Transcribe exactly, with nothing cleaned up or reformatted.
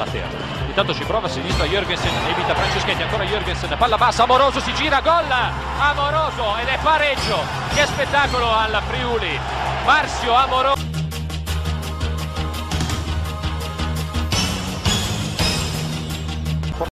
alla terra. Intanto ci prova a sinistra Jørgensen, evita Franceschetti, ancora Jørgensen, palla bassa, Amoroso si gira, gol! Amoroso ed è pareggio. Che spettacolo al Friuli. Marzio Amoroso.